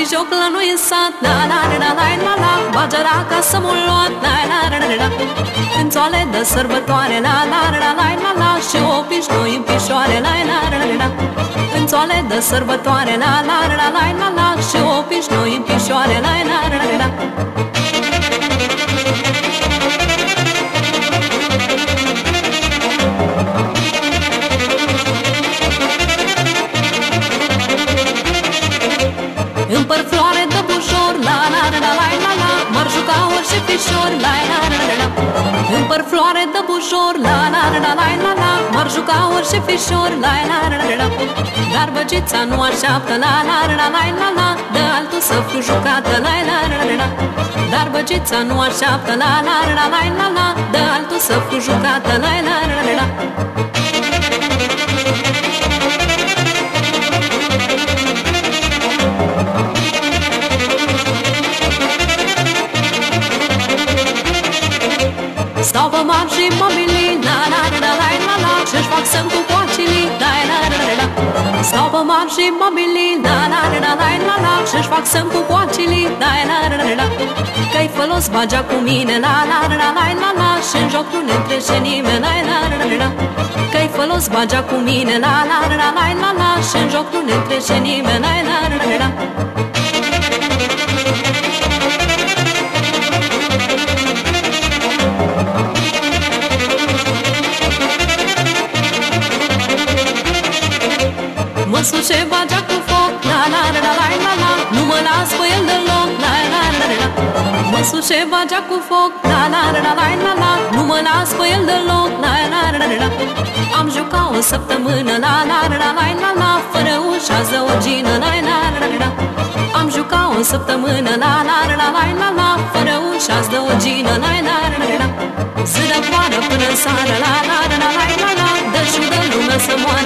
fi joc la noi în sat, la la la la la la, bagera ca să mă luat, la la la la la. În țoale de sărbătoare, la la la la la la, și o pișnoi în pișoare, la la la la la. În țoale de sărbătoare, la la la la la la, și o pișnoi în pișoare, la la la la la. Împăr floare de bușor, la la la la la la, m-ar juca orice pișor, la la la la la. Împăr floare de bușor, la la la la la la, m-ar juca orice pișor, la la la la la. Dar băgița nu așteaptă, la la la la la la, de altul să fiu jucată, la la la la la. Dar băgița nu așteaptă, la la la la la la, de altul să fiu jucată, la la la la la. Stau pe marși mobilii, la la la la la la, și-și fac semn cu coacilii, la la la la la. Stau pe marși mobilii, la la la la la la, și-și fac semn cu coacilii, la la la la la. Că-i folos bagea cu mine, la la la la la la, și-n joc nu ne trece nimeni, la la la la la. Că-i folos bagea cu mine, la la la la la la, și-n joc nu ne trece nimeni, la la la la la. Măsul ce bagea cu foc, la la la la la la, nu mă las pe el deloc, la la la la la. Măsul ce bagea cu foc, la la la la la la, nu mă las pe el deloc, la la la la la. Am jucat o săptămână, la la la la la la, fără ușa zăogină, la la la la la. Am jucat o săptămână, la la la la la la, fără ușa zăogină, la la la la la. Zi de vară până în seară, la la la la la la, dă-și de lume să moară.